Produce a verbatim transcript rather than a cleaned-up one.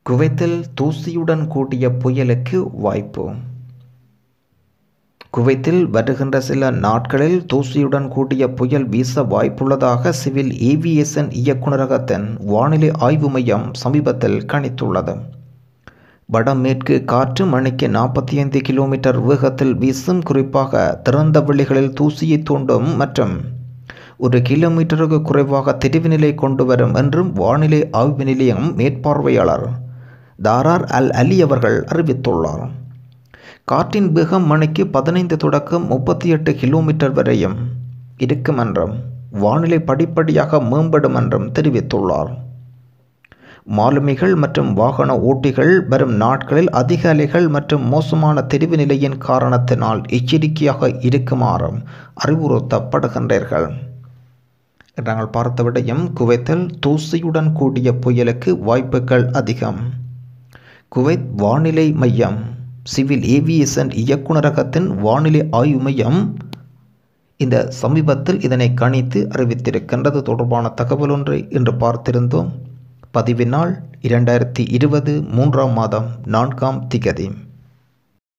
குவைத்தில் தூசியுடன் கூடிய புயலுக்கு வாய்ப்பு. குவைத்தில் வருகின்ற சில நாட்களில் தூசியுடன் கூடிய புயல் வீச வாய்ப்புள்ளதாக சிவில் ஏவியேஷன் இயக்குநரகத்தின் வானிலை ஆய்வு மையம் சமீபத்தில் கணித்துள்ளது. வடமேற்கு காற்று மணிக்கு நாற்பத்தி ஐந்து கிலோமீட்டர் வேகத்தில் வீசும். குறிப்பாக திறந்த வெளிகளில் தூசியை தூண்டும் மற்றும் ஒரு கிலோமீட்டருக்கு குறைவாக தெரிவுநிலை கொண்டு வரும் என்றும் வானிலை ஆய்வு நிலையம் மேற்பார்வையாளர் தாரார் அல் அலி அவர்கள் அறிவித்துள்ளார். காற்றின் வேகம் மணிக்கு பதினைந்து தொடக்கம் முப்பத்தி எட்டு கிலோமீட்டர் வரையும் இருக்கும் என்றும் வானிலை படிப்படியாக மேம்படும் என்றும் தெரிவித்துள்ளார். மாலுமிகள் மற்றும் வாகன ஓட்டிகள் வரும் நாட்களில் அதிக அலைகள் மற்றும் மோசமான தெரிவு நிலையின் காரணத்தினால் எச்சரிக்கையாக இருக்குமாறும் அறிவுறுத்தப்படுகின்றீர்கள். நாங்கள் பார்த்த விடயம் குவைத்தில் தூசியுடன் கூடிய புயலுக்கு வாய்ப்புகள் அதிகம். குவைத் வானிலை மையம் சிவில் ஏவியேஷன் இயக்குநரகத்தின் வானிலை ஆய்வு மையம் இந்த சமீபத்தில் இதனை கணித்து அறிவித்திருக்கின்றது. தொடர்பான தகவல் ஒன்றை இன்று பார்த்திருந்தோம். பதிவினால் இரண்டாயிரத்தி இருபது மூன்றாம் மாதம் நான்காம் திகதி.